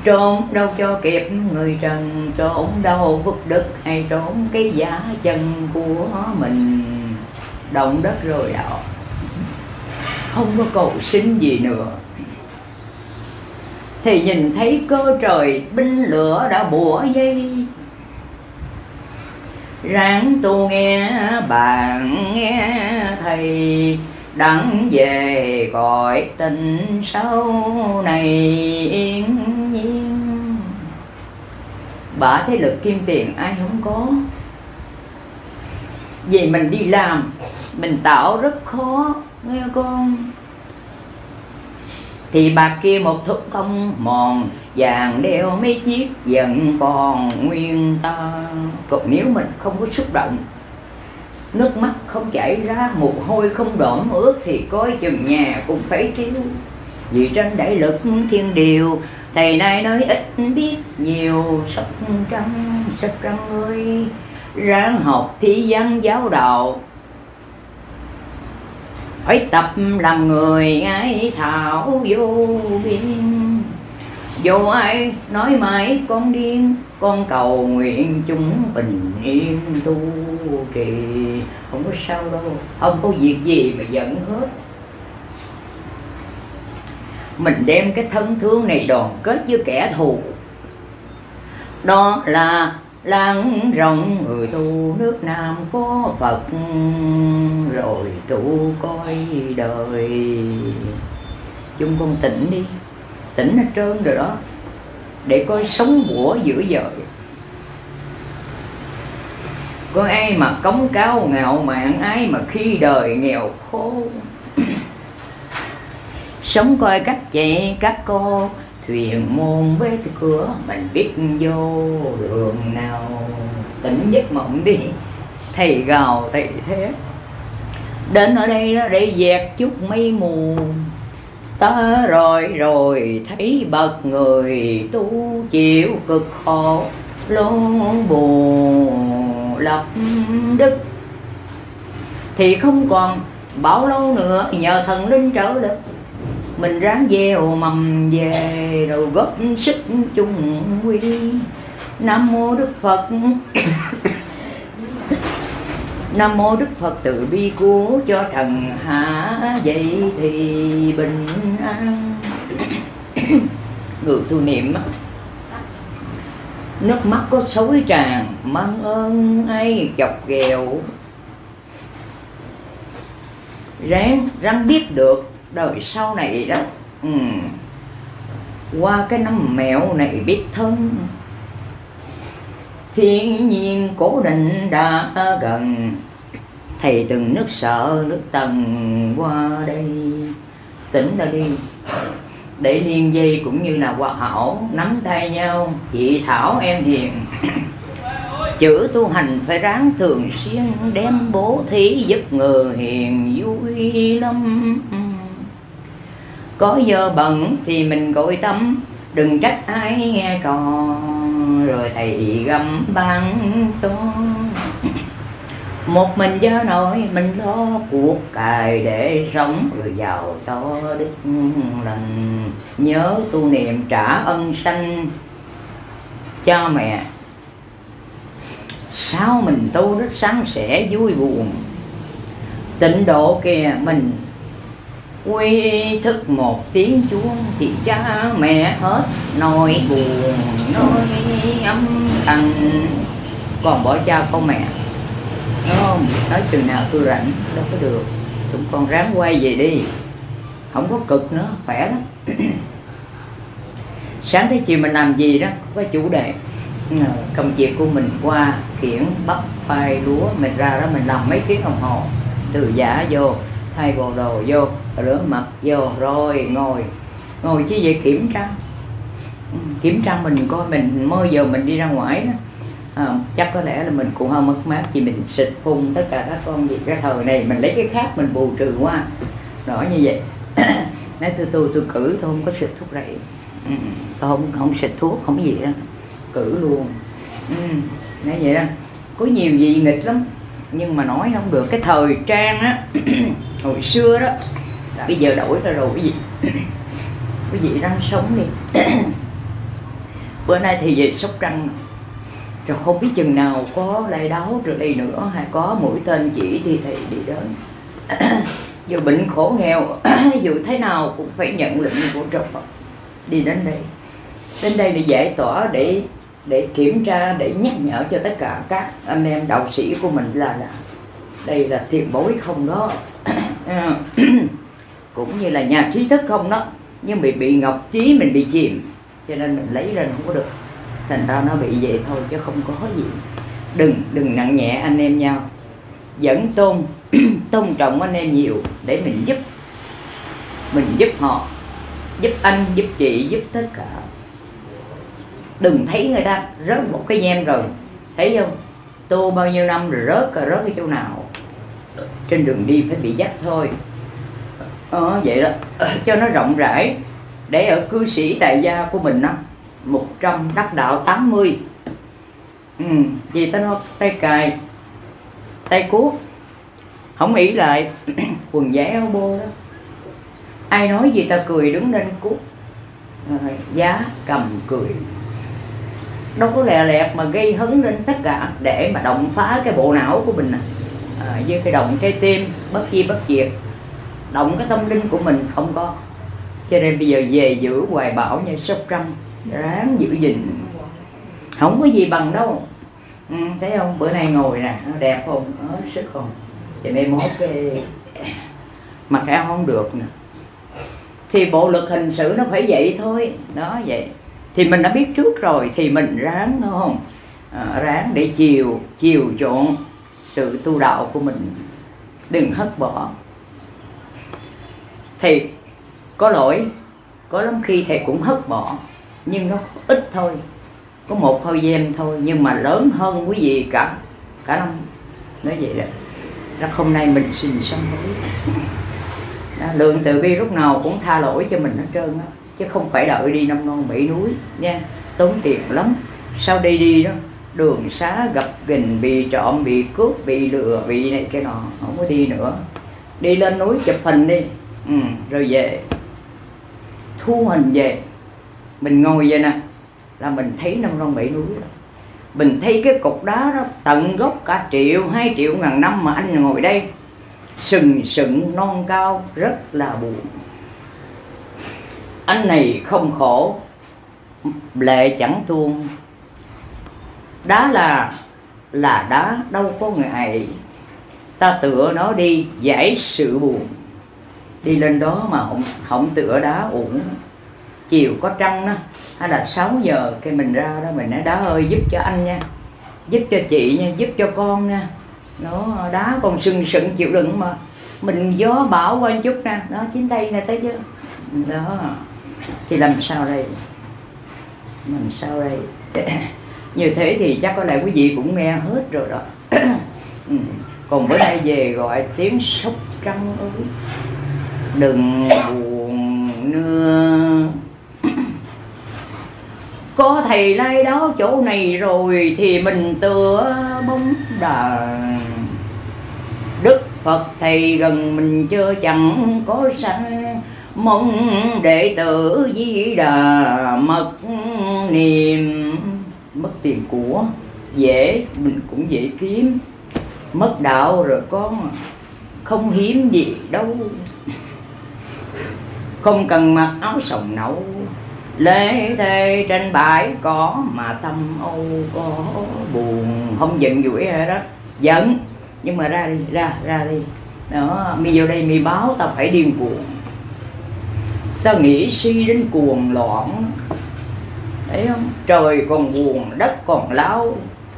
Trốn đâu cho kịp người trần, trốn đâu vứt đất hay trốn cái giá chân của mình. Động đất rồi đó, không có cầu xin gì nữa. Thì nhìn thấy cơ trời binh lửa đã bủa dây. Ráng tu nghe bạn nghe thầy, đặng về cõi tình sau này yên nhiên. Bả thế lực kim tiền ai không có. Vì mình đi làm, mình tạo rất khó nghe con. Thì bạc kia một thúc không mòn, vàng đeo mấy chiếc vẫn còn nguyên ta. Còn nếu mình không có xúc động, nước mắt không chảy ra, mồ hôi không đẫm ướt, thì coi chừng nhà cũng phải thiếu. Vì tranh đại lực thiên điều, thầy nay nói ít biết nhiều. Sắp trăng ơi, ráng học thi văn giáo đạo, phải tập làm người ai thảo vô biên. Dù ai nói mãi con điên, con cầu nguyện chúng bình yên tu trì. Không có sao đâu, không có việc gì mà giận hết. Mình đem cái thân thương này đoàn kết với kẻ thù. Đó là làng rộng người tu nước Nam có Phật, rồi tu coi đời. Chúng con tỉnh đi, tỉnh hết trơn rồi đó, để coi sống bủa giữa vời. Có ai mà cống cao ngạo mạn, ai mà khi đời nghèo khổ. Sống coi các chị các cô, thuyền môn với cửa, mình biết vô đường nào. Tỉnh giấc mộng đi, thầy gào thầy thế. Đến ở đây đó để dẹp chút mây mù. Ta rồi thấy bậc người tu chịu cực khổ, luôn buồn lập đức. Thì không còn bao lâu nữa nhờ thần linh trợ lực, mình ráng gieo mầm về rồi góp sức chung quy. Nam mô Đức Phật. Nam mô Đức Phật từ bi cứu cho trần hạ, vậy thì bình an. Người tu niệm nước mắt có xối tràn, mang ơn ai chọc ghẹo. Ráng biết được đời sau này đó. Qua cái năm mẹo này biết thân, thiên nhiên cố định đã gần. Thầy từng nước sợ nước tần qua đây. Tỉnh ra đi, để liên dây cũng như là hòa hảo nắm tay nhau. Chị Thảo em hiền, chữ tu hành phải ráng thường xuyên, đem bố thí giúp người hiền vui lắm. Có giờ bận thì mình gọi tâm, đừng trách ai nghe trò, rồi thầy găm ban cho. Một mình gia nội mình lo cuộc cài để sống, rồi giàu to đức lành. Nhớ tu niệm trả ân sanh cha mẹ. Sao mình tu rất sáng sẻ vui buồn. Tịnh độ kìa, mình quy thức một tiếng chuông thì cha mẹ hết nỗi buồn nỗi âm thầm. Còn bỏ cha con mẹ, đúng không? Nói chừng nào tôi rảnh, đâu có được. Chúng con ráng quay về đi, không có cực nữa, khỏe lắm. Sáng tới chiều mình làm gì đó, có chủ đề. Công việc của mình qua khiển bắp phai lúa, mình ra đó mình làm mấy tiếng đồng hồ. Từ giả vô, thay bộ đồ vô, rửa mặt vô, rồi ngồi chứ về kiểm tra. Kiểm tra mình coi mình mới giờ mình đi ra ngoài đó. Chắc có lẽ là mình cũng hơi mất mát vì mình xịt phun tất cả các con gì. Cái thời này mình lấy cái khác mình bù trừ qua, rõ như vậy. Nói tôi cử tôi không có xịt thuốc rậy, tôi không xịt thuốc, không có gì đó, cử luôn. Nói vậy đó, có nhiều gì nghịch lắm nhưng mà nói không được. Cái thời trang á hồi xưa đó, bây giờ đổi ra rồi. Cái gì răng sống đi. Bữa nay thì về Sóc Trăng rồi, không biết chừng nào có lai đáo rồi đây nữa, hay có mũi tên chỉ thì thầy đi đến. Dù bệnh khổ nghèo, dù thế nào cũng phải nhận lệnh của trời Phật, đi đến đây. Đến đây để giải tỏa, để kiểm tra, để nhắc nhở cho tất cả các anh em đạo sĩ của mình là đây là tiền bối không đó. Cũng như là nhà trí thức không đó, nhưng bị ngọc trí mình bị chìm, cho nên mình lấy ra không có được, thành ra nó bị vậy thôi chứ không có gì. Đừng nặng nhẹ anh em nhau, vẫn tôn trọng anh em nhiều để mình giúp họ, giúp anh, giúp chị, giúp tất cả. Đừng thấy người ta rớt một cái nhem rồi, thấy không, tu bao nhiêu năm rồi rớt ở chỗ nào, trên đường đi phải bị dắt thôi. Vậy đó, cho nó rộng rãi, để ở cư sĩ tại gia của mình á 100, đắc đạo 80. Vì ta nói tay cài, tay cuốc, không nghĩ lại quần giấy áo bô đó, ai nói gì ta cười đứng lên cuốc, giá cầm cười, đâu có lè lẹt mà gây hấn lên tất cả, để mà động phá cái bộ não của mình với cái động trái tim bất chi bất diệt, động cái tâm linh của mình không có. Cho nên bây giờ về giữ hoài bão như Sóc Trăng, ráng giữ gìn, không có gì bằng đâu. Thấy không, bữa nay ngồi nè, nó đẹp không, sức không, cho nên mốt cái mặc áo không được nè, thì bộ luật hình sự nó phải vậy thôi đó. Vậy thì mình đã biết trước rồi, thì mình ráng, đúng không, ráng để chiều chuộng sự tu đạo của mình, đừng hất bỏ. Thì có lỗi, có lắm khi thầy cũng hất bỏ, nhưng nó ít thôi, có một hơi gem thôi, nhưng mà lớn hơn quý vị cả năm. Nói vậy đó, hôm nay mình xin sám hối. Lượng từ bi lúc nào cũng tha lỗi cho mình hết trơn á, chứ không phải đợi đi năm non bảy núi nha, tốn tiền lắm. Sau đây đi đó, đường xá gặp gình, bị trộm, bị cướp, bị lừa, bị này cái nọ, không có đi nữa. Đi lên núi chụp hình đi, rồi về, thu hình về, mình ngồi vậy nè là mình thấy năm non bảy núi rồi. Mình thấy cái cục đá đó tận gốc cả 1 triệu, 2 triệu ngàn năm mà anh ngồi đây sừng sững non cao, rất là buồn. Anh này không khổ, lệ chẳng tuôn. Đá là đá, đâu có ngại, ta tựa nó đi giải sự buồn. Đi lên đó mà không tựa đá uổng. Chiều có trăng đó, hay là 6 giờ cái mình ra đó, mình nói đá ơi giúp cho anh nha, giúp cho chị nha, giúp cho con nha. Nó đá còn sừng sững chịu đựng mà, mình gió bão qua chút nè, nó chín tay nè, thấy chưa đó. Thì làm sao đây, như thế thì chắc có lẽ quý vị cũng nghe hết rồi đó. Còn bữa nay về gọi tiếng Sóc Trăng ơi, đừng buồn nữa. Có thầy lai đó chỗ này rồi thì mình tựa bóng đàn. Đức Phật thầy gần mình chưa chẳng có sai, mong đệ tử Di Đà mất niềm. Mất tiền của dễ, mình cũng dễ kiếm, mất đạo rồi con không hiếm gì đâu. Không cần mặc áo sòng nâu, lễ thề trên bãi có mà tâm âu có buồn. Không giận dỗi hay đó, giận nhưng mà ra đi, ra đi đó. Mi vô đây mi báo tao phải điên cuồng, tao nghĩ suy đến cuồng loạn, thấy không? Trời còn buồn, đất còn lao.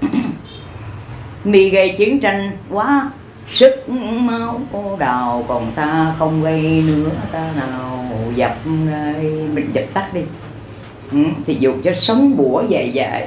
Mi gây chiến tranh quá sức máu đào, còn ta không gây nữa, ta nào dập ngay. Mình dập tắt đi. Thì dù cho sống bủa dài,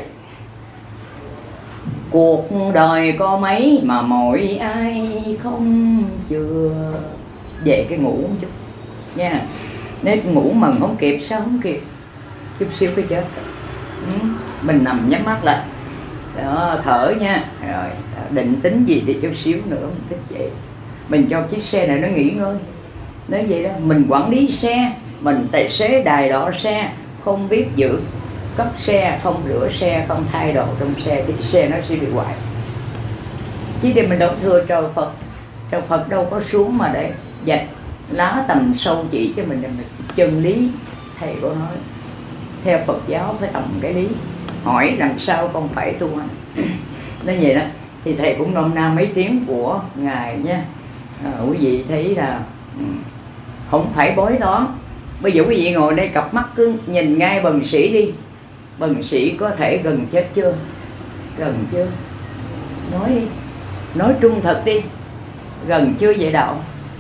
cuộc đời có mấy mà mỗi ai không chưa. Về cái ngủ một chút nha, nếu ngủ mừng không kịp sao không kịp, chút xíu cái chết. Mình nằm nhắm mắt lại đó, thở nha, rồi định tính gì thì chút xíu nữa mình thức dậy, mình cho chiếc xe này nó nghỉ ngơi. Nói vậy đó, mình quản lý xe, mình tài xế đài đỏ xe không biết giữ cấp xe, không rửa xe, không thay đồ trong xe thì xe nó sẽ bị hoại. Chứ thì mình đón thưa trời Phật, trời Phật đâu có xuống mà để dạch lá tầm sâu chỉ cho mình chân lý. Thầy có nói theo Phật giáo phải tầm cái lý, hỏi làm sao không phải tu hành. Nói vậy đó thì thầy cũng nôm na mấy tiếng của ngài nha. Quý vị thấy là không phải bói toán. Bây giờ quý vị ngồi đây cặp mắt cứ nhìn ngay bần sĩ đi, bần sĩ có thể gần chết chưa? Gần chưa? Nói đi, nói trung thực đi, gần chưa vậy đạo?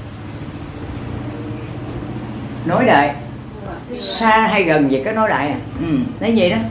Nói đại, xa hay gần vậy có nói đại à? Nói vậy đó.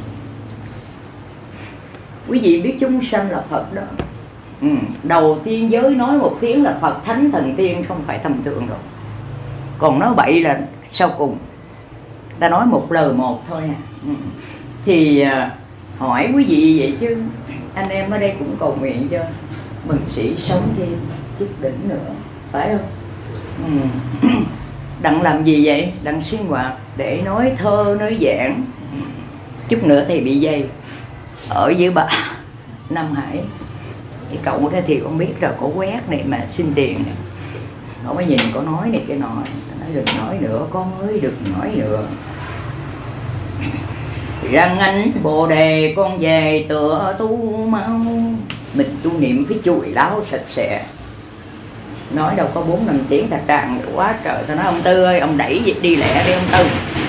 Quý vị biết chúng sanh là Phật đó. Đầu tiên giới nói một tiếng là Phật thánh thần tiên, không phải tầm thường rồi. Còn nói bậy là sau cùng. Ta nói một lời một thôi à. Thì hỏi quý vị vậy chứ anh em ở đây cũng cầu nguyện cho bần sĩ sống thêm chút đỉnh nữa, phải không? Đặng làm gì vậy? Đặng sinh hoạt để nói thơ, nói giảng. Chút nữa thì bị dây ở dưới bà Nam Hải. Cái cậu đó thì con biết rồi, có quét này mà xin tiền này. Nó mới nhìn có nói này cái nọ, nói đừng nói nữa, con ơi đừng nói nữa. Rằng anh Bồ Đề con về tựa tu mau. Mình tu niệm phải chùi láo sạch sẽ. Nói đâu có 4-5 tiếng ta tràn quá trời. Ta nói ông Tư ơi, ông đẩy đi lẹ đi ông Tư.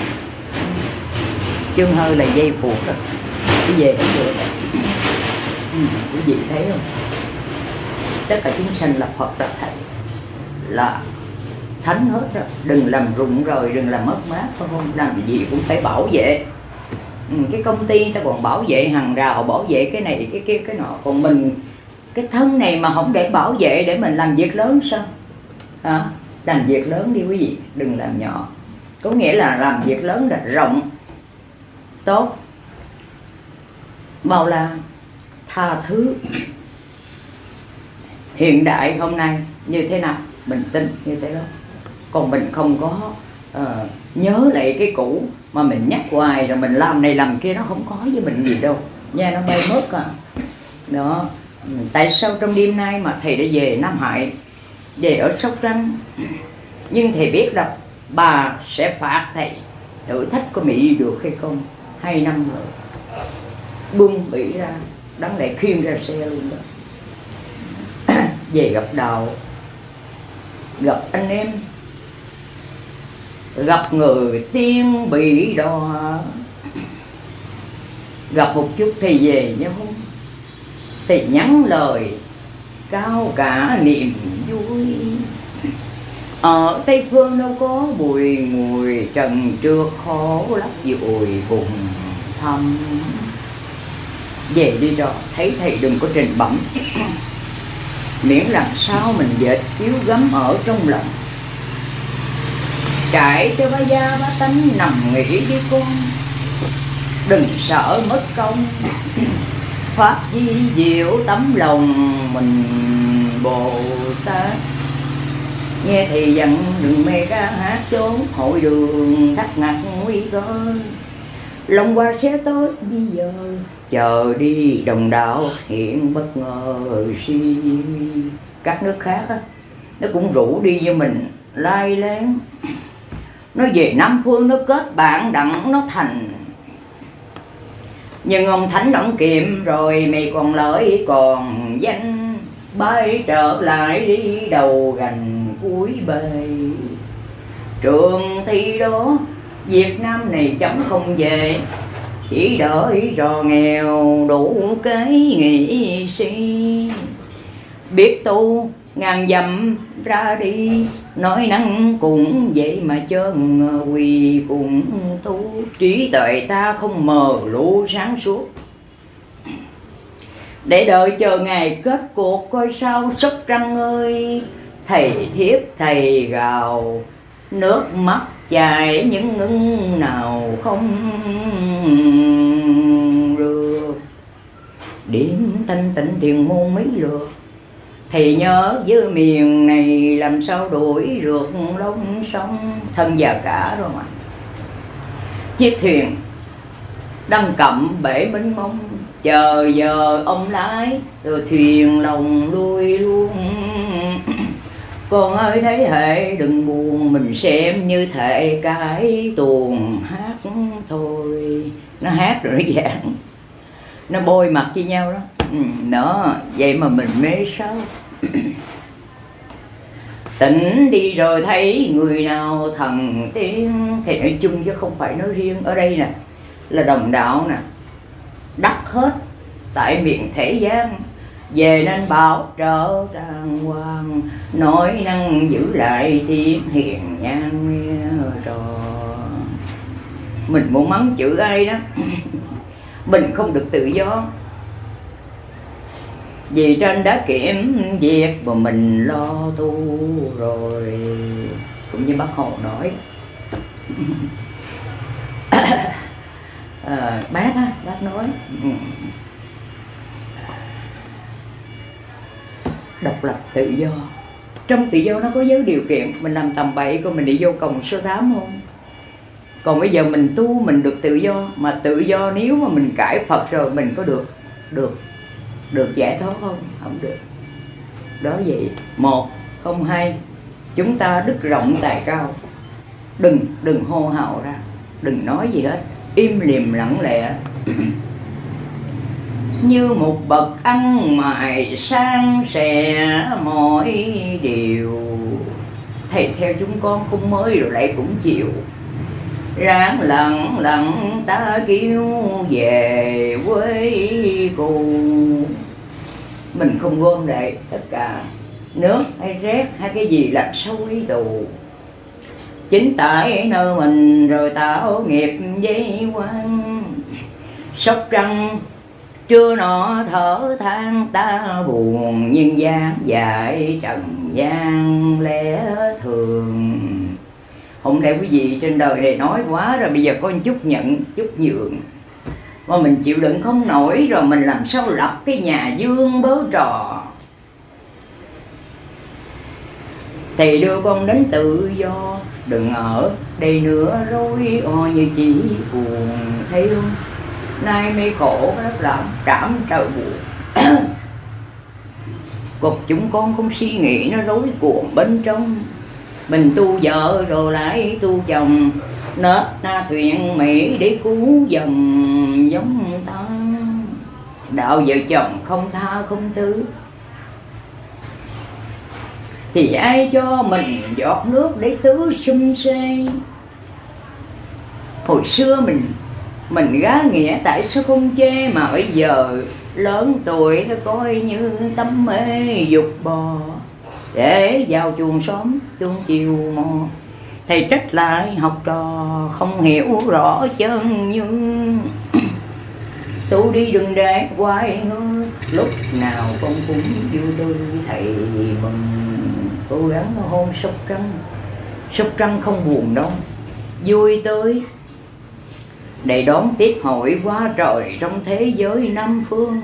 Chương hơi là dây buộc đó. Đi về không được. Quý vị thấy không? Tất cả chúng sanh là Phật là Thầy, là thánh hết đó. Đừng làm rụng rồi, đừng làm mất mát, phải không? Làm gì cũng phải bảo vệ. Cái công ty ta còn bảo vệ hàng rào, bảo vệ cái này, cái kia, cái nọ. Còn mình, cái thân này mà không để bảo vệ để mình làm việc lớn sao? Làm việc lớn đi quý vị, đừng làm nhỏ. Có nghĩa là làm việc lớn là rộng, tốt, bao la, tha thứ. Hiện đại hôm nay như thế nào mình tin như thế đó. Còn mình không có nhớ lại cái cũ mà mình nhắc hoài rồi mình làm này làm kia, nó không có với mình gì đâu nha, nó bay mất à. Đó. Tại sao trong đêm nay mà thầy đã về Nam Hải, về ở Sóc Trăng, nhưng thầy biết là bà sẽ phạt thầy thử thách có Mỹ được hay không. 2 năm rồi buông Mỹ ra, đáng lẽ khiêng ra xe luôn đó. Về gặp đạo, gặp anh em, gặp người tiên bị đọa, gặp một chút thì về nhau, thì nhắn lời cao cả niềm vui. Ở Tây Phương đâu có bùi ngùi, trần trượt khổ lắm dùi cùng thăm. Về đi rồi, thấy thầy đừng có trình bẩm. Miễn làm sao mình dệt chiếu gấm ở trong lòng, trải cho bá gia bá tánh nằm nghỉ với con. Đừng sợ mất công, pháp di diệu tấm lòng mình Bồ Tát. Nghe thì dặn đừng mê ca hát trốn hội đường thắt ngặt nguy cơ. Lòng qua sẽ tới bây giờ, chờ đi đồng đạo hiện bất ngờ si. Các nước khác á, nó cũng rủ đi với mình lai láng. Nó về Nam Phương nó kết bạn đặng nó thành. Nhưng ông Thánh ông kiệm rồi, mày còn lợi còn danh. Bay trở lại đi đầu gành cuối bề. Trường thi đó Việt Nam này chấm không về, chỉ đợi trò nghèo đủ cái nghị sĩ. Biết tu ngàn dặm ra đi, nói năng cũng vậy mà chân quỳ cũng tu. Trí tuệ ta không mờ lũ sáng suốt, để đợi chờ ngày kết cuộc coi sao. Sóc Trăng ơi, thầy thiếp thầy gào, nước mắt chảy những ngưng nào không được. Điểm thanh tịnh thiền môn mấy lượt, thầy nhớ với miền này làm sao đuổi rượt lông sông. Thân già cả rồi mà. Chiếc thuyền đang cầm bể mênh mông, chờ giờ ông lái rồi thuyền lòng lui luôn. Con ơi thấy hệ đừng buồn, mình xem như thể cái tuồng hát thôi. Nó hát rồi nó giảng, nó bôi mặt với nhau đó. Đó, vậy mà mình mê sao. Tỉnh đi rồi thấy người nào thần tiên. Thì nói chung chứ không phải nói riêng. Ở đây nè là đồng đạo nè, đắc hết tại miền thế gian, về nên bảo trợ đàng hoàng, nói năng giữ lại tiếng hiền nhan trò. Mình muốn mắng chữ ai đó mình không được tự do, vì trên đã kiểm việc và mình lo tu rồi. Cũng như bác Hồ nói. Bác nói độc lập tự do. Trong tự do nó có giới điều kiện. Mình làm tầm bậy coi mình đi vô còng số 8 không? Còn bây giờ mình tu mình được tự do. Mà tự do nếu mà mình cãi Phật rồi mình có được giải thoát không? Không được. Đó vậy. Một, không hai, chúng ta đức rộng tài cao. Đừng hô hào ra, đừng nói gì hết, im lìm lặng lẽ. Như một bậc ăn mài sang sẻ mọi điều. Thầy theo chúng con không mới rồi lại cũng chịu. Ráng lặng lặng ta kêu về với cô. Mình không gom lại tất cả nước hay rét hay cái gì làm sâu ý tù. Chính tại nơi mình rồi tạo nghiệp dây quanh. Sóc Trăng trưa nọ thở than ta buồn, nhưng gian dại trần gian lẽ thường. Không lẽ quý vị trên đời này nói quá rồi, bây giờ có một chút nhận chút nhường. Mà mình chịu đựng không nổi rồi mình làm sao lập cái nhà dương bớ trò. Thầy đưa con đến tự do, đừng ở đây nữa rối o như chỉ buồn. Thấy không? Nay mê khổ rất làm trảm trời buồn. Còn chúng con không suy nghĩ nó rối cuồng bên trong. Mình tu vợ rồi lại tu chồng, nết na thuyền Mỹ để cứu dần giống ta. Đạo vợ chồng không tha không tư, thì ai cho mình giọt nước để tưới sum xê. Hồi xưa mình gá nghĩa tại sao không chê, mà bây giờ lớn tuổi nó coi như tấm mê dục bò. Để vào chuồng xóm chuông chiều mò, thầy trách lại học trò không hiểu rõ chân nhưng. Tu đi đừng để hoài hư, lúc nào con cũng vui tươi thầy mừng. Cố gắng hôn Sóc Trăng. Sóc Trăng không buồn đâu, vui tươi để đón tiếp hội qua trời trong thế giới Nam Phương.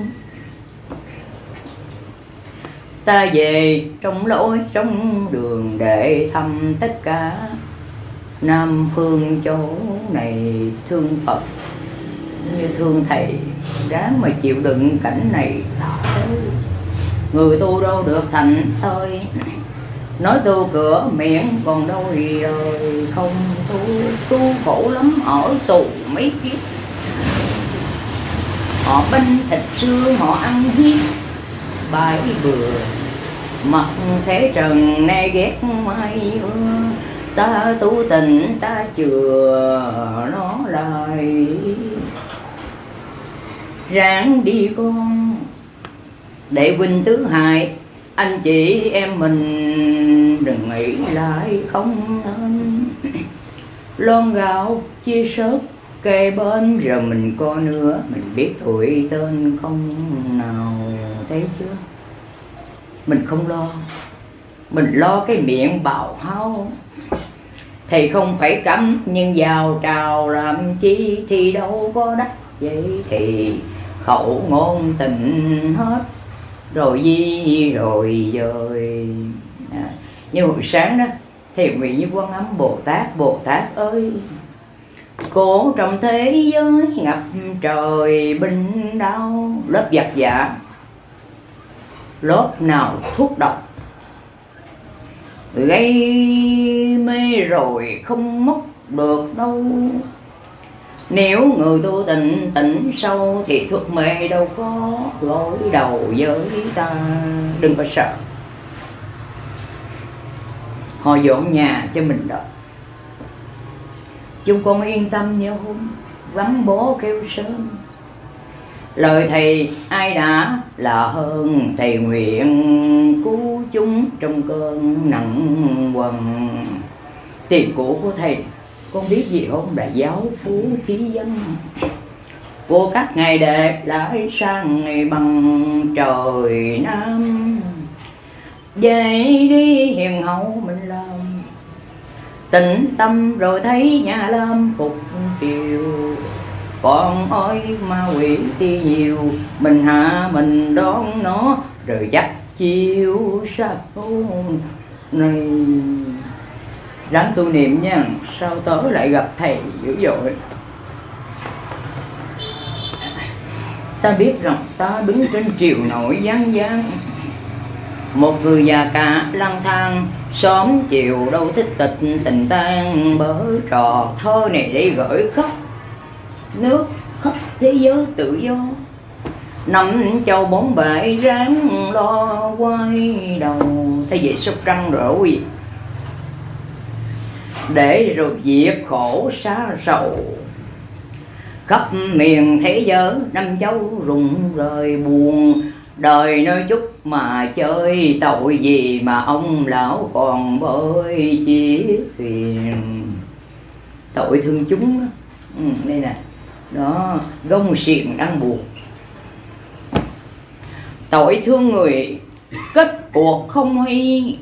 Ta về trong lối trong đường để thăm tất cả Nam Phương chỗ này. Thương Phật như thương thầy, ráng mà chịu đựng cảnh này thả. Người tu đâu được thành thơi, nói tu cửa miệng còn đâu rồi không tu khổ lắm ở tù mấy kiếp. Họ binh thịt xương họ ăn giết bãi bừa, mặt thế trần nay ghét mai ưa. Ta tu tình ta chừa nó lại, ráng đi con để huynh tứ hại. Anh chị em mình đừng nghĩ lại không nên. Lon gạo chia sớt kề bên, giờ mình có nữa mình biết tuổi tên không nào. Thấy chưa? Mình không lo, mình lo cái miệng bào hao. Thầy không phải cấm nhưng vào trào làm chi, thì đâu có đắc vậy. Thì khẩu ngôn tình hết rồi gì rồi dời. Như hồi sáng đó thầy nguyện với Quan Âm Bồ Tát: Bồ Tát ơi, cổ trong thế giới ngập trời binh đau. Lớp giặc giả, lớp nào thuốc độc gây mê rồi không mất được đâu. Nếu người tu tịnh tỉnh sâu thì thuốc mê đâu có gối đầu với ta. Đừng có sợ, họ dọn nhà cho mình đó. Chúng con yên tâm nhớ hôm vắng bố kêu sớm. Lời thầy ai đã là hơn, thầy nguyện cứu chúng trong cơn nặng quần. Tiền cũ của thầy con biết gì không, là giáo phú thí dân của các ngài đệ lại sang ngày bằng trời Nam. Về đi hiền hậu mình làm, tĩnh tâm rồi thấy nhà lâm phục triều. Còn ơi ma quỷ ti nhiều, mình hạ mình đón nó rồi dắt chiêu sao này. Ráng tu niệm nha, sao tớ lại gặp thầy dữ dội. Ta biết rằng ta đứng trên triều nổi giang giang, một người già cả lang thang, xóm chiều đâu tích tịch tình tan. Bớ trò thơ này để gửi khắp nước, khắp thế giới tự do. Năm châu bốn bể ráng lo quay đầu. Thế vậy Sóc Trăng rồi, để rồi diệt khổ xa sầu. Khắp miền thế giới năm châu rụng rời buồn. Đời nơi chút mà chơi, tội gì mà ông lão còn bơi chiếc thuyền. Tội thương chúng đó. Đây nè, đó, gông xiềng đang buộc. Tội thương người kết cuộc không hay,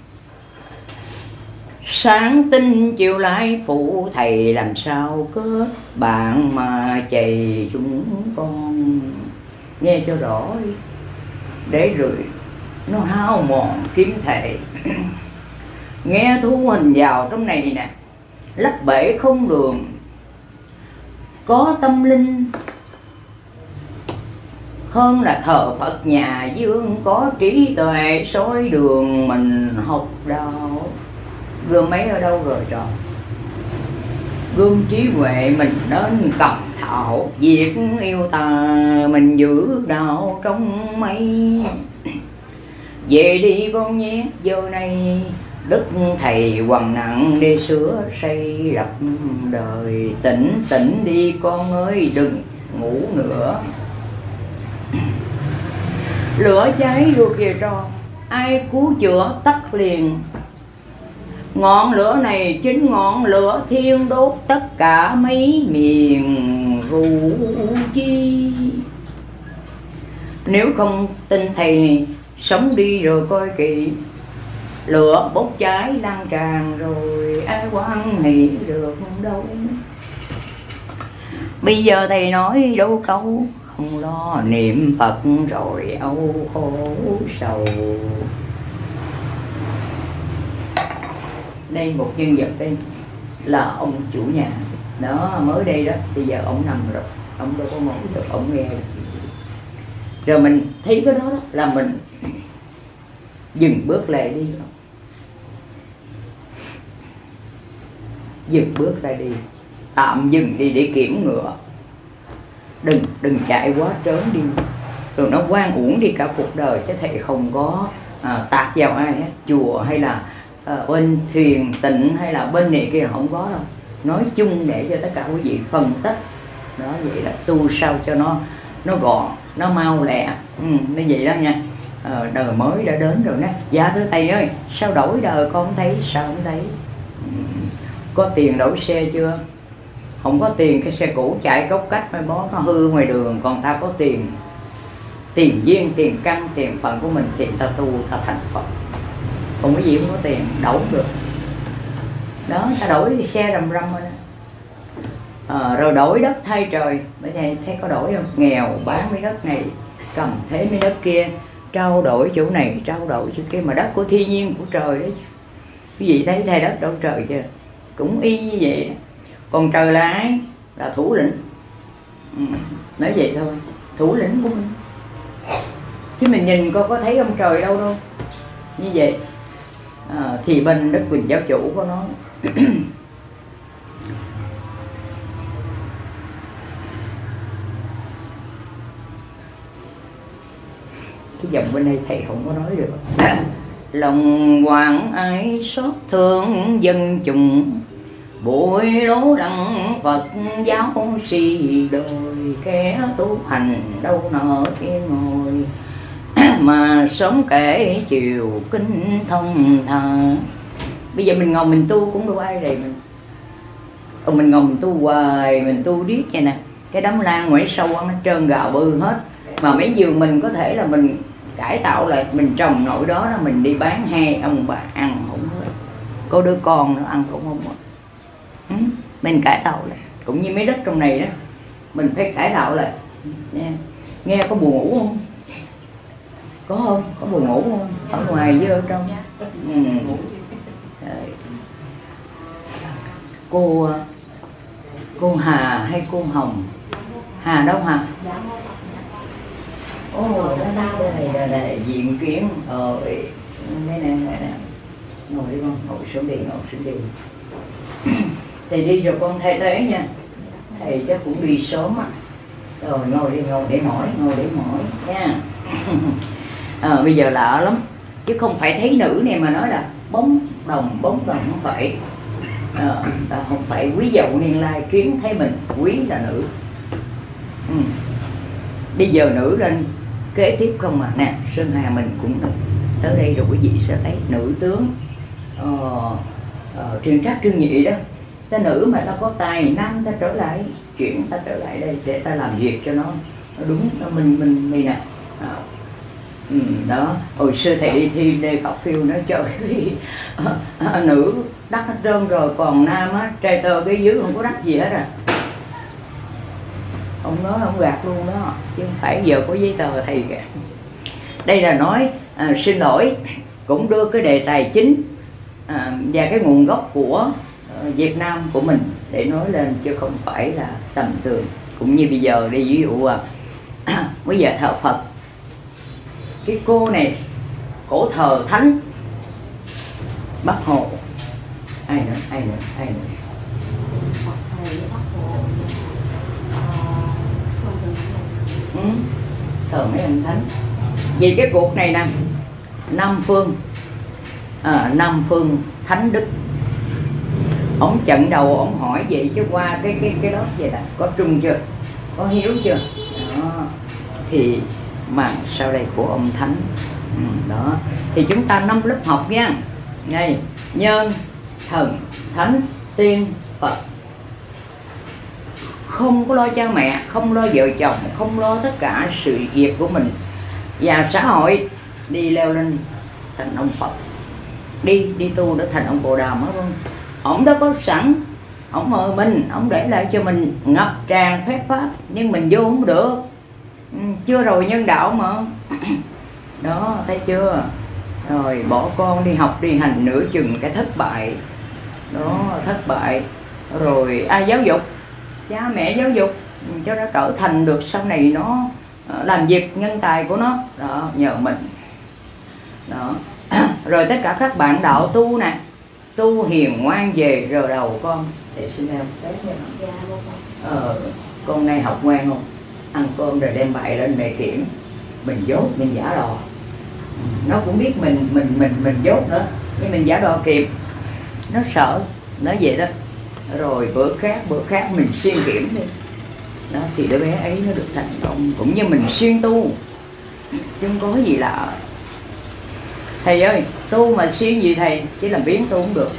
sáng tinh chiều lại phụ thầy. Làm sao kết bạn mà chày chúng con. Nghe cho rõ đi, để rồi nó hao mòn kiếm thệ. Nghe thu hình vào trong này nè, lấp bể không đường. Có tâm linh hơn là thờ Phật nhà dương. Có trí tuệ soi đường mình học đạo. Gương mấy ở đâu rồi trò? Gương trí huệ mình nên cầm thạo. Việc yêu ta mình giữ đạo trong mây. Về đi con nhé, giờ này đức thầy hoàng nặng để sửa xây lập đời. Tỉnh tỉnh đi con ơi, đừng ngủ nữa. Lửa cháy được về trò, ai cứu chữa tắt liền. Ngọn lửa này chính ngọn lửa thiêu đốt tất cả mấy miền ru chi. Nếu không tin thầy sống đi rồi coi kỹ. Lửa bốc cháy lan tràn rồi ai quan hệ được đâu. Bây giờ thầy nói đâu câu, không lo niệm Phật rồi âu khổ sầu. Đây một nhân vật đây là ông chủ nhà đó, mới đây đó. Bây giờ ông nằm rồi, ông đâu có ngồi được, ông nghe được. Rồi mình thấy cái đó, đó là mình dừng bước lại đi, dừng bước lại đi, tạm dừng đi để kiểm ngựa. Đừng chạy quá trớn đi, rồi nó oan uổng đi cả cuộc đời. Chứ thầy không có tạt vào ai hết. Chùa hay là bên thiền tịnh hay là bên này kia không có đâu. Nói chung để cho tất cả quý vị phân tích đó. Vậy là tu sao cho nó gọn, nó mau lẹ. Như vậy đó nha. Đời mới đã đến rồi nè. Dạ thưa thầy ơi, sao đổi đời con không thấy? Sao không thấy? Có tiền đổi xe chưa? Không có tiền, cái xe cũ chạy cốc cách mai bó nó hư ngoài đường. Còn ta có tiền, tiền duyên, tiền căn, tiền phận của mình thì ta tu, ta thành Phật. Còn cái gì không có tiền đổi được đó. Ta đổi cái xe rầm rầm rồi đó. Rồi đổi đất thay trời. Bởi vậy thấy có đổi không? Nghèo bán mấy đất này, cầm thế mấy đất kia, trao đổi chỗ này, trao đổi chỗ kia. Mà đất của thiên nhiên, của trời đấy chứ. Quý vị thấy thay đất đâu trời chưa? Cũng y như vậy. Còn trời là ai? Là thủ lĩnh. Nói vậy thôi, thủ lĩnh của mình. Chứ mình nhìn có thấy ông trời đâu đâu. Như vậy thì bên Đức Quỳnh giáo chủ có nói cái dòng bên đây thầy không có nói được. Lòng hoàng ái xót thương dân chúng, bội lố đặng Phật giáo si đồi, kẻ tu hành đâu nở yên ngồi, mà sống kể chiều kinh thông thà. Bây giờ mình ngồi mình tu cũng đâu ai đầy mình. Mình ngồi mình tu hoài, mình tu điếc vậy nè, cái đám lan ngoài sâu nó trơn gạo bự hết. Mà mấy giường mình có thể là mình cải tạo lại, mình trồng nổi đó là mình đi bán, hai ông bà ăn không hết, có đứa con nó ăn cũng không hết. Mình cải tạo lại, cũng như mấy đất trong này đó, mình phải cải tạo lại. Nghe có buồn ngủ không? Có không? Có buồn ngủ không? Ở ngoài với ở trong. Cô Hà hay cô Hồng? Hà đâu Hà? Đây diện kiến. Đây nè. Ngồi đi con, ngồi xuống đi. Thầy đi rồi con thay thế nha. Thầy chắc cũng đi sớm á. Rồi ngồi để mỏi nha. Bây giờ lạ lắm, chứ không phải thấy nữ này mà nói là bóng đồng không phải. Không phải quý dậu niên lai kiến thấy mình, quý là nữ. Bây giờ nữ lên kế tiếp không à. Nè, Sơn Hà mình cũng tới đây rồi, quý vị sẽ thấy nữ tướng Truyền Trác Trương Nhị đó. Ta nữ mà ta có tài, nam ta trở lại, chuyển ta trở lại đây để ta làm việc cho nó đúng. Mình nè. Đó, hồi xưa thầy đi thi Lê Khắc Phiêu nói trời nữ đắc hết trơn rồi, còn nam á trai tơ cái dưới không có đắc gì hết à. Ông nói ông gạt luôn đó, chứ không phải giờ có giấy tờ thầy gạt. Đây là nói xin lỗi, cũng đưa cái đề tài chính và cái nguồn gốc của Việt Nam của mình để nói lên, chứ không phải là tầm thường. Cũng như bây giờ đi, ví dụ bây giờ thờ Phật, cái cô này cổ thờ thánh Bác Hồ. Ai nữa? Thờ mấy anh thánh. Vì cái cuộc này nè, Nam Phương Thánh Đức, ông trận đầu ông hỏi vậy chứ qua cái đó vậy là có trung chưa, có hiếu chưa đó. Thì màn sau đây của ông Thánh. Đó thì chúng ta 5 lớp học nha. Đây, nhân, thần, thánh, tiên, Phật. Không có lo cha mẹ, không lo vợ chồng, không lo tất cả sự việc của mình và xã hội, đi leo lên thành ông Phật, đi tu để thành ông Bồ Đàm hết không? Ông đã có sẵn, ông mời mình, ông để lại cho mình ngập tràn phép pháp, nhưng mình vô không được. Chưa rồi nhân đạo mà. Đó, thấy chưa? Rồi bỏ con đi học đi hành nửa chừng cái thất bại. Đó, thất bại. Rồi ai giáo dục? Cha mẹ giáo dục cho nó trở thành được sau này nó làm việc nhân tài của nó. Đó, nhờ mình. Đó. Rồi tất cả các bạn đạo tu nè, tu hiền ngoan về rờ đầu con. Để xin em con này học ngoan không? Ăn cơm rồi đem bài lên mẹ kiểm, mình dốt, mình giả đò. Nó cũng biết mình dốt nữa, nhưng mình giả đò kịp, nó sợ, nó vậy đó. Rồi bữa khác mình siêng kiểm đi, đó thì đứa bé ấy nó được thành công. Cũng như mình siêng tu, chứ không có gì lạ. Thầy ơi, tu mà siêng gì thầy, chỉ làm biến tu không được.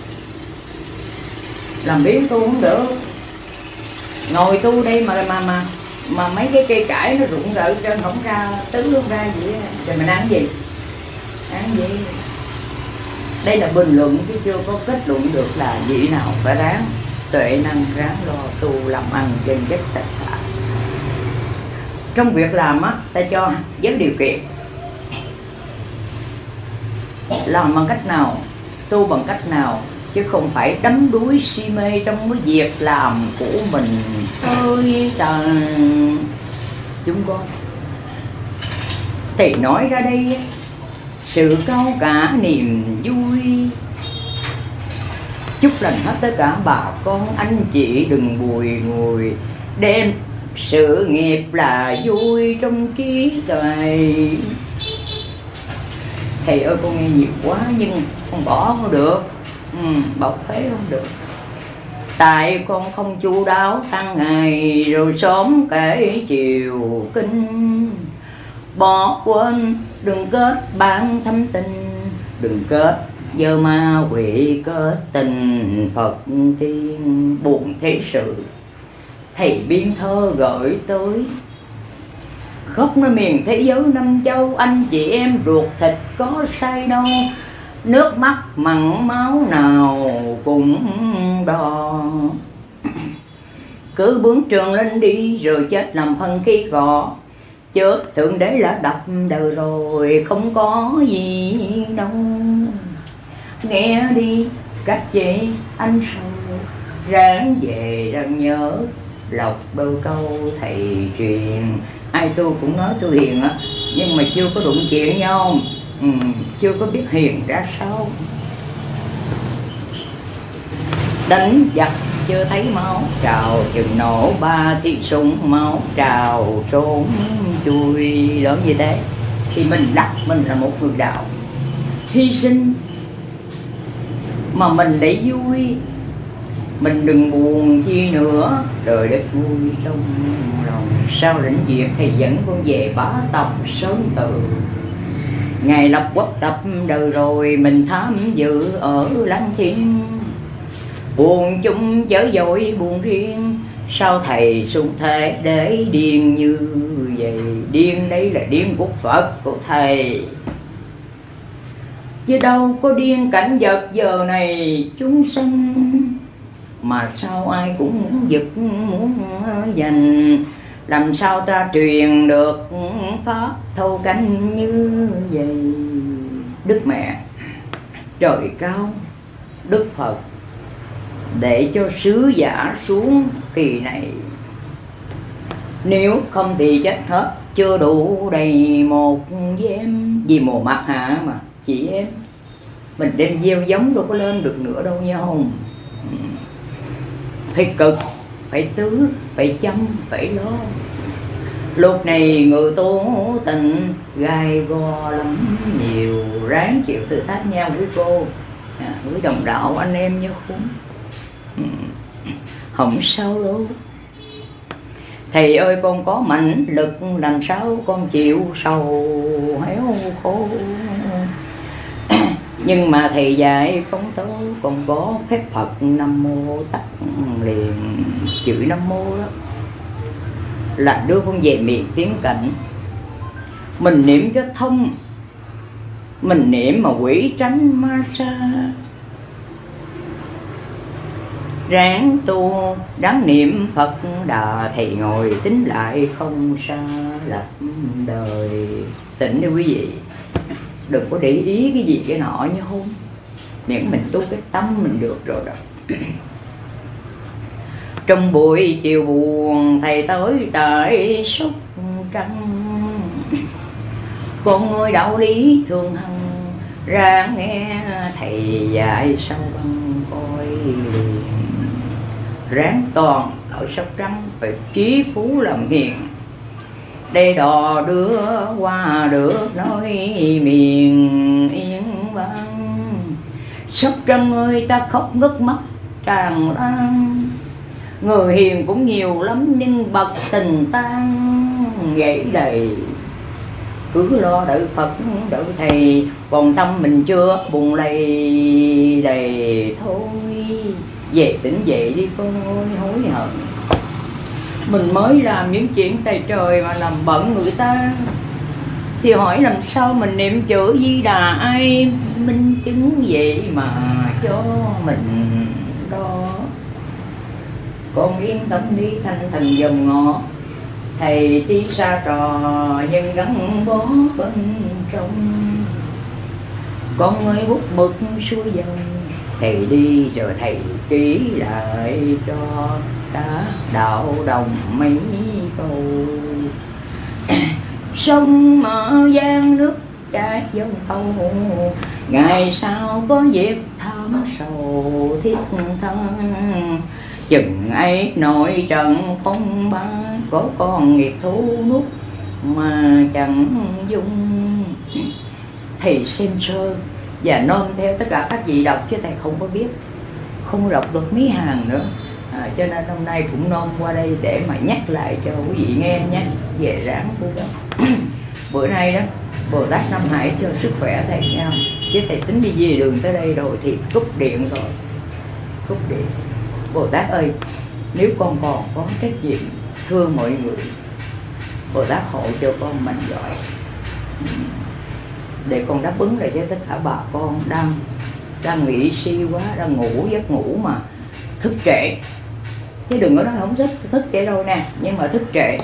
Làm biến tu không được. Ngồi tu đây mà mấy cái cây cải nó rụng rợ trên không ra, tứ không ra gì á, rồi mình ăn gì? Ăn gì? Đây là bình luận chứ chưa có kết luận được là vị nào phải ráng tuệ năng, ráng lo tu làm ăn trên chất tất cả. Trong việc làm á, ta cho với điều kiện. Làm bằng cách nào, tu bằng cách nào, chứ không phải đắm đuối si mê trong cái việc làm của mình. Ơi trời chúng con, thầy nói ra đây sự cao cả niềm vui. Chúc lành hết tất cả bà con anh chị đừng bùi ngùi, đem sự nghiệp là vui trong trí tuệ. Thầy ơi con nghe nhiều quá nhưng con bỏ không được, bỏ phế không được. Tại con không chu đáo tháng ngày, rồi sớm kể chiều kinh. Bỏ quên đừng kết bạn thâm tình, đừng kết giờ ma quỷ kết tình Phật tiên. Buồn thế sự thầy biên thơ gửi tới khóc nơi miền thế giới năm châu. Anh chị em ruột thịt có sai đâu, nước mắt mặn máu nào cũng đo. Cứ bướng trường lên đi rồi chết làm phân khi gõ. Chết thượng đế đã đập đời rồi không có gì đâu. Nghe đi các chị anh sâu, ráng về ráng nhớ lọc đôi câu thầy truyền. Ai tôi cũng nói tôi hiền á, nhưng mà chưa có đụng chuyện nhau, chưa có biết hiền ra sao. Đánh giặc chưa thấy máu trào, chừng nổ ba thì súng máu trào trốn chui. Đó như thế thì mình là một người đạo hy sinh mà mình để vui. Mình đừng buồn chi nữa, đời đất vui trong lòng. Sau lĩnh việc thầy dẫn con về bá tông sớm từ. Ngày lập quốc tập đời rồi mình tham dự ở Lăng Thiên. Buồn chung chớ dội buồn riêng, sao thầy xuống thế để điên như vậy. Điên đây là điên của Phật của thầy, chứ đâu có điên cảnh vật giờ này chúng sanh. Mà sao ai cũng muốn giật muốn giành, làm sao ta truyền được pháp thâu canh như vậy. Đức Mẹ trời cao, Đức Phật để cho sứ giả xuống kỳ này. Nếu không thì chết hết, chưa đủ đầy một em. Vì mùa mặt hạ mà chị em, mình đem gieo giống đâu có lên được nữa đâu nha không. Phải cực, phải tứ, phải chăm, phải lo. Lúc này người tu tình gai go lắm nhiều. Ráng chịu thử thách nhau với cô, với đồng đạo anh em nhớ khốn. Không sao đâu. Thầy ơi con có mãnh lực, làm sao con chịu sầu héo khô. Nhưng mà thầy dạy không tốt, còn có phép Phật Nam Mô tắt liền. Chữ Nam Mô đó là đưa con về miền tiến cảnh. Mình niệm cho thông, mình niệm mà quỷ tránh ma xa. Ráng tu đáng niệm Phật Đà, thầy ngồi tính lại không xa lập đời. Tỉnh đi quý vị, đừng có để ý cái gì cái nọ như không. Miễn mình tu cái tâm mình được rồi đó. Trong buổi chiều buồn thầy tới tại Sóc Trăng. Con ngôi đạo lý thường hằng ra nghe thầy dạy sao bằng coi liền. Ráng toàn ở Sóc Trăng phải trí phú làm hiền. Đây đò đưa qua được nói miền yên vang. Sóc Trăng ơi ta khóc nước mắt tràn lan. Người hiền cũng nhiều lắm nhưng bậc tình tan gãy đầy. Cứ lo đợi Phật đợi thầy, còn tâm mình chưa buồn lầy đầy thôi. Về tỉnh dậy đi con ơi hối hận. Mình mới làm những chuyện tài trời mà làm bận người ta, thì hỏi làm sao mình niệm chữ Di Đà ai minh chứng vậy mà cho mình đó. Con yên tâm đi thanh thần dòng ngọ. Thầy tí xa trò nhưng gắn bó bên trong. Con ơi bút mực xuôi dòng thầy đi rồi thầy ký lại cho cả đạo đồng mấy câu. Sông mở giang nước chảy dòng tàu, ngày sau có việc thăm sầu thiết thân. Chừng ấy nội trận phong ba, có con nghiệp thú nút mà chẳng dung. Thầy xem sơ và nom theo tất cả các vị đọc, chứ thầy không có biết, không đọc được mấy hàng nữa. Cho nên hôm nay cũng nom qua đây để mà nhắc lại cho quý vị nghe nhé, về ráng của đó. Bữa nay đó Bồ Tát Nam Hải cho sức khỏe thầy nhau, chứ thầy tính đi về đường tới đây rồi thì cúp điện rồi, cúp điện. Bồ Tát ơi, nếu con còn có trách nhiệm thương mọi người, Bồ Tát hộ cho con mạnh giỏi, để con đáp ứng lại cho tất cả bà con đang nghỉ si quá, đang ngủ giấc ngủ mà thức trễ. Chứ đừng có nói không thức trễ đâu nè, nhưng mà thức trễ.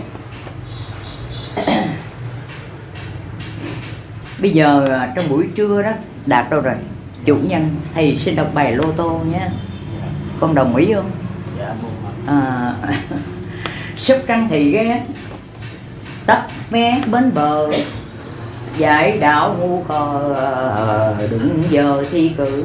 Bây giờ trong buổi trưa đó Đạt đâu rồi? Chủ nhân, thầy xin đọc bài lô tô nhé. Con đồng ý không? Dạ. Sóc Trăng thì ghé tấp mé bến bờ, giải đạo ngu khờ đừng giờ thi cử.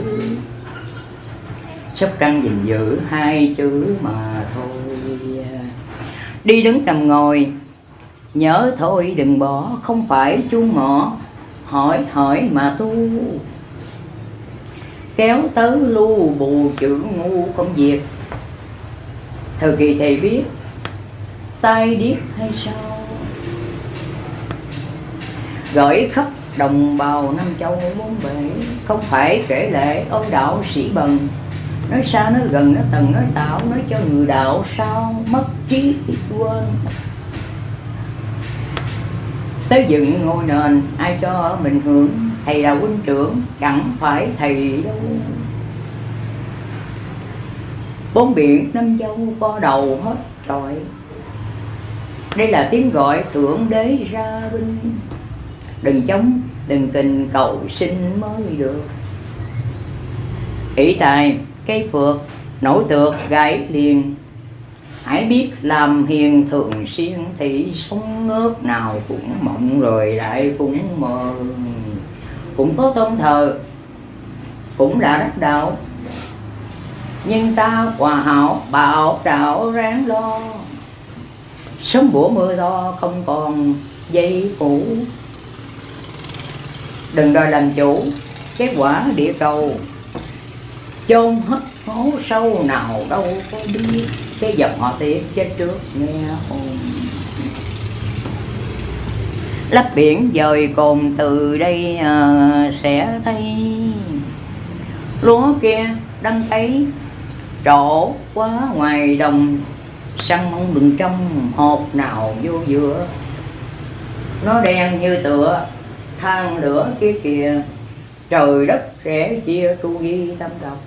Sóc Trăng gìn giữ hai chữ mà thôi. Đi đứng nằm ngồi nhớ thôi đừng bỏ, không phải chu ngọ hỏi mà tu. Kéo tới lu bù chữ ngu không việc, thời kỳ thầy biết tai điếc hay sao. Gửi khắp đồng bào năm châu bốn bể, không phải kể lệ ôi đạo sĩ bần. Nói xa nói gần, nói tầng nói tạo, nói cho người đạo sao mất trí quên. Tới dựng ngôi nền ai cho mình hưởng, thầy là huynh trưởng chẳng phải thầy đâu. Bốn biển năm châu co đầu hết trọi, đây là tiếng gọi thượng đế ra binh. Đừng chống đừng tình cầu xin mới được. ỷ tài cây phượt nổi tược gãy liền, hãy biết làm hiền thường xuyên thì sống nước nào cũng mộng rồi lại cũng mơ. Cũng có tôn thờ cũng là đắc đạo, nhưng ta hòa hảo bảo đạo ráng lo. Sớm bủa mưa to không còn dây phủ, đừng đòi làm chủ cái quả địa cầu. Chôn hết hố sâu nào đâu có biết, cái dòng họ Tiết chết trước nghe hồn. Lấp biển dời cồn từ đây sẽ thấy, lúa kia đăng thấy trổ quá ngoài đồng. Săn mong đừng trong hộp nào vô giữa, nó đen như tựa than lửa kia kìa. Trời đất rẽ chia tu vi tâm độc,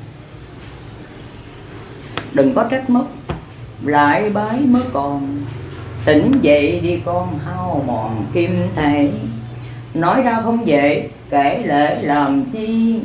đừng có trách móc lại bái mới còn. Tỉnh dậy đi con hao mòn kim thể, nói ra không dễ kể lễ làm chi.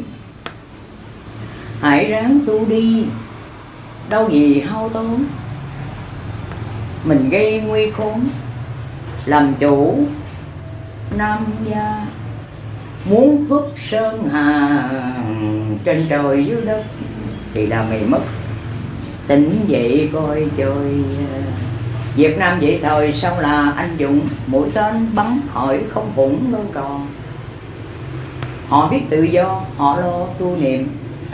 Hãy ráng tu đi đâu gì hao tốn, mình gây nguy khốn. Làm chủ nam gia muốn phước sơn hà, trên trời dưới đất thì là mày mất. Tỉnh dậy coi trời, Việt Nam vậy thời sao là anh dũng, mũi tên bắn hỏi không vũng đâu tròn. Họ biết tự do, họ lo tu niệm.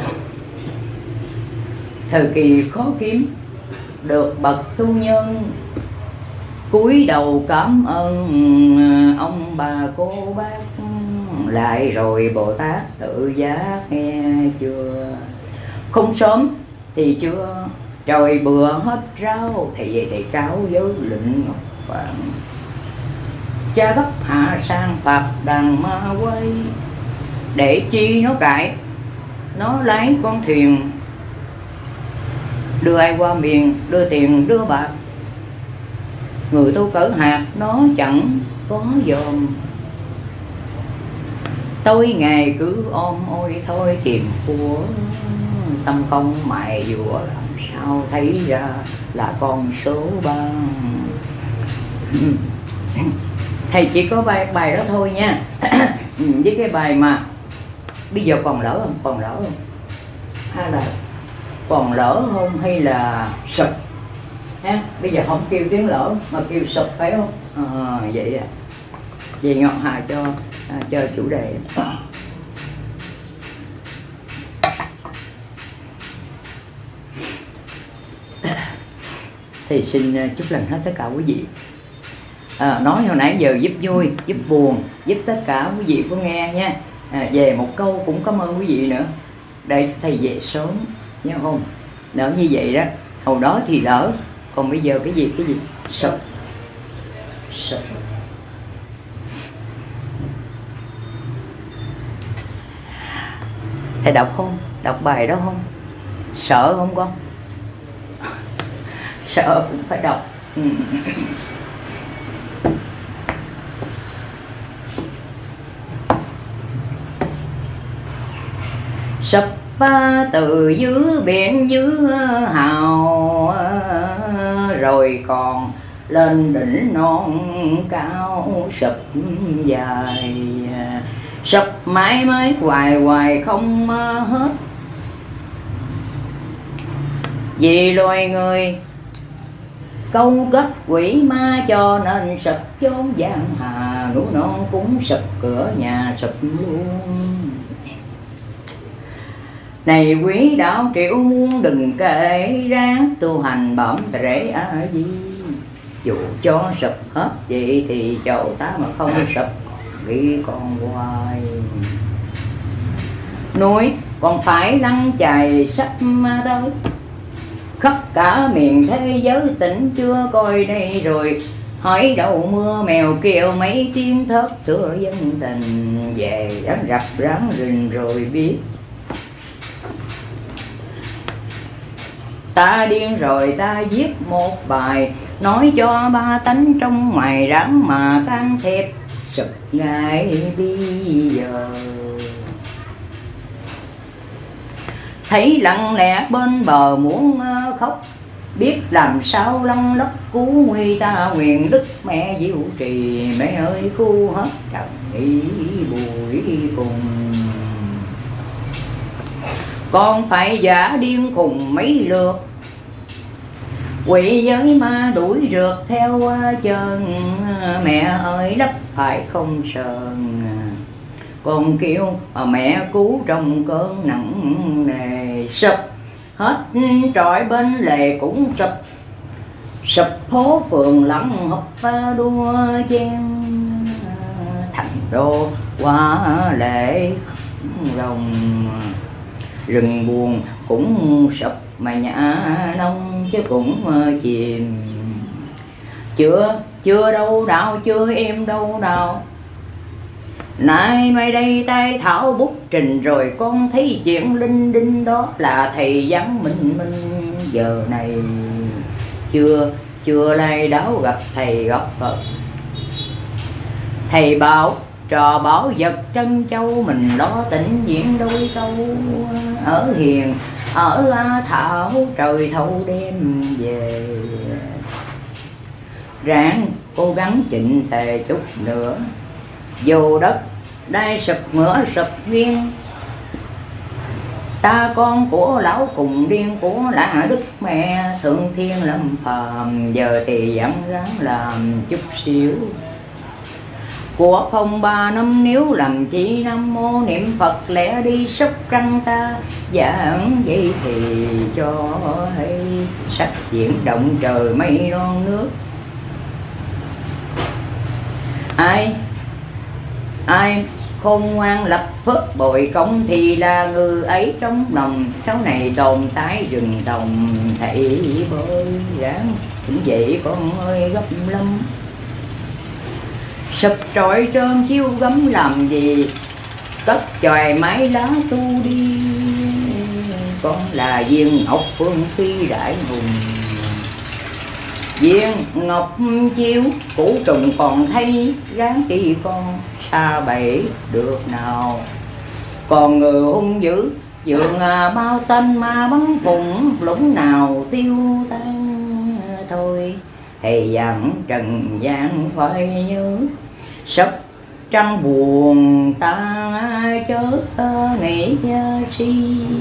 Thời kỳ khó kiếm được bậc tu nhân, cúi đầu cảm ơn ông bà cô bác. Lại rồi Bồ Tát tự giác nghe chưa, không sớm thì chưa. Trời bừa hết rau thì vậy thì cáo giới lệnh ngọc vàng. Cha gấp hạ sang phạt đàn ma quay, để chi nó cãi nó lái con thuyền. Đưa ai qua miền đưa tiền đưa bạc, người tu cỡ hạt nó chẳng có dòm. Tối ngày cứ ôm ôi thôi tìm của tâm không mài dũa, làm sao thấy ra là con số ba. Thầy chỉ có bài đó thôi nha. Với cái bài mà bây giờ còn lỡ không, còn lỡ không, hay là còn lỡ không, hay là sụp ha? Bây giờ không kêu tiếng lỡ mà kêu sụp, phải không? Vậy à. Vậy ngọt hài cho chủ đề. Thì xin chúc lành hết tất cả quý vị. Nói hồi nãy giờ giúp vui, giúp buồn, giúp tất cả quý vị có nghe nha. Về một câu cũng cảm ơn quý vị nữa. Đây thầy về sớm nhớ không? Đỡ như vậy đó. Hồi đó thì lỡ, còn bây giờ cái gì sụp. Sụp. Thầy đọc không? Đọc bài đó không? Sợ không con? Sợ cũng phải đọc. Sụp từ dưới biển dưới hào, rồi còn lên đỉnh non cao sụp dài. Sụp mãi mãi hoài hoài không hết, vì loài người câu kết quỷ ma, cho nên sụp chốn giang hà. Núi non cũng sụp, cửa nhà sụp luôn. Này quý đạo triệu muôn đừng kể ra, tu hành bẩm rễ a di. Dù cho sụp hết vậy thì chầu ta mà không sụp, đi còn hoài. Núi còn phải lăn chài sắp tới, khắp cả miền thế giới tỉnh chưa coi đây rồi. Hỏi đầu mưa mèo kêu mấy tiếng thớt, thưa dân tình về rắn rập rắn rình rồi biết. Ta điên rồi ta viết một bài, nói cho ba tánh trong ngoài ráng mà can thiệp. Sụp ngay bây giờ thấy lặng lẽ bên bờ muốn khóc, biết làm sao lăn lóc cứu nguy. Ta nguyện đức mẹ diệu trì, mẹ ơi cứu hết trần ý buổi cùng. Con phải giả điên khùng mấy lượt, quỷ giới ma đuổi rượt theo chân. Mẹ ơi lấp phải không sờn, con kêu mà mẹ cứu trong cơn nặng nề. Sụp hết trọi bên lề cũng sụp, sụp phố phường lặng hộp đua chen. Thành đô quá lệ rồng, rừng buồn cũng sụp mà nhà nông chứ cũng chìm. Chưa đâu đạo, chưa em đâu đạo. Nay mai đây tay thảo bút trình rồi, con thấy chuyện linh đinh đó là thầy vắng minh minh. Giờ này chưa lai đáo gặp thầy gặp Phật. Thầy bảo trò bảo vật trân châu, mình lo tĩnh diễn đôi câu. Ở hiền ở thảo trời thâu đêm về, ráng cố gắng chỉnh thề chút nữa. Dù đất đai sụp ngửa sụp nghiêng, ta con của lão cùng điên của lạ đức mẹ. Thượng thiên lâm phàm giờ thì vẫn ráng làm chút xíu. Của phong 3 năm nếu làm chi nam mô niệm Phật lẽ đi sốc trăng ta. Giảng vậy thì cho hay sắc chuyển động trời mây non nước. Ai khôn ngoan lập phước bội công thì là người ấy trong lòng. Sau này tồn tại rừng đồng thầy bơi ráng. Cũng vậy con ơi gấp lắm. Sụp trọi trơn chiếu gấm làm gì, cất chòi mái lá tu đi. Con là viên ngọc phương phi đại hùng, viên ngọc chiếu củ trùng còn thấy. Ráng đi con xa bẫy được nào, còn người hung dữ dường bao tên ma bắn cùng lũng nào tiêu tan thôi. Thầy dặn trần gian phải nhớ sắp trăng buồn ta chớ nghĩ si.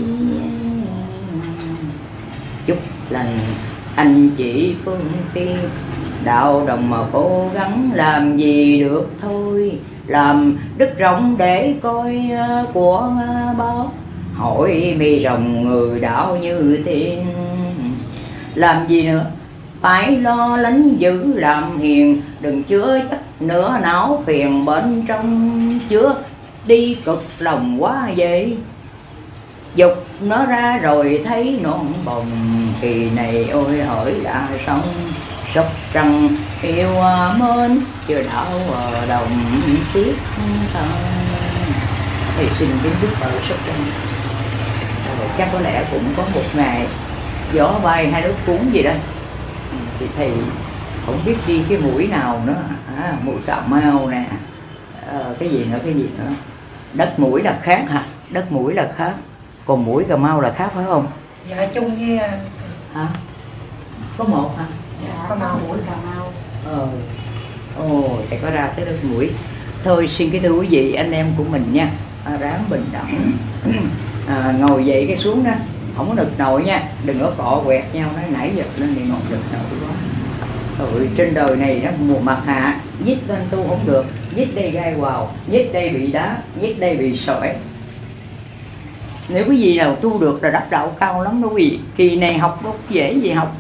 Chúc lành anh chị phương tiên đạo đồng mà cố gắng làm gì được thôi. Làm đức rộng để coi của báo hỏi mi rồng người đạo như tiên. Làm gì nữa phải lo lắng giữ làm hiền, đừng chứa chấp nữa não phiền bên trong chứa đi cực lòng quá vậy. Dục nó ra rồi thấy non bồng, kỳ này ôi hỡi đã sống sóc trăng yêu mến chưa đảo đồng tiếc ta. Thầy xin kính chúc ở Sóc Trăng chắc có lẽ cũng có một ngày gió bay hai nước cuốn gì đó, thì thầy không biết đi cái mũi nào nữa. Mũi Cà Mau nè, cái gì nữa đất mũi là khác hả? Đất mũi là khác, còn mũi Cà Mau là khác phải không? Dạ chung với hả? Có một hả? Dạ, Cà Mau, mũi Cà Mau. Thầy có ra tới đất mũi. Thôi xin cái thưa quý vị anh em của mình nha, ráng bình đẳng. Ngồi dậy cái xuống đó không có nực nổi nha, đừng có cọ quẹt nhau. Nói nãy giờ lên thì ngồi nực nổi quá. Trên đời này đó mùa mặt hạ nhích lên tu không được, nhích đây gai vào, nhích đây bị đá, nhích đây bị sỏi. Nếu quý vị nào tu được là đắc đạo cao lắm đó quý vị. Kỳ này học không dễ gì học,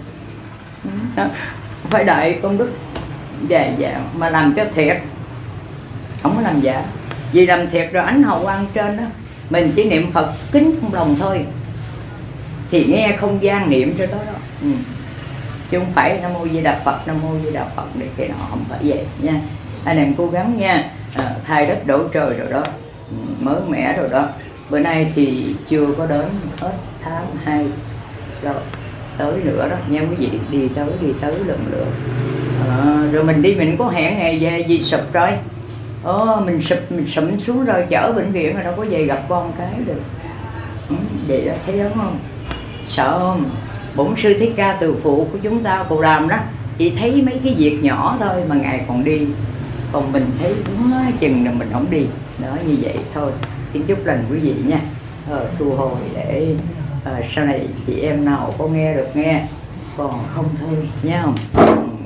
phải đợi công đức dài dàng mà làm cho thiệt, không có làm giả. Vì làm thiệt rồi ánh hào quang trên đó, mình chỉ niệm Phật kính trong lòng thôi thì nghe không gian niệm cho đó đó. Chứ không phải Nam Mô Di Đà Phật, Nam Mô Di Đà Phật để cái nọ, không phải vậy nha. Anh em cố gắng nha. Thay đất đổ trời rồi đó, mới mẻ rồi đó. Bữa nay thì chưa có đến hết tháng 2 rồi, tới nữa đó nha quý vị. Đi tới lần lượt. Rồi mình đi mình có hẹn ngày về gì sụp rồi. Mình sụm xuống rồi chở bệnh viện rồi đâu có về gặp con cái được. Vậy đó, thấy đúng không? Sợ không? Bổn sư Thích Ca từ phụ của chúng ta Cù Đàm đó chỉ thấy mấy cái việc nhỏ thôi mà ngài còn đi, còn mình thấy quá chừng là mình không đi. Đó, như vậy thôi. Kính chúc lành quý vị nha. Thu hồi để sau này chị em nào có nghe được nghe, còn không thôi nha.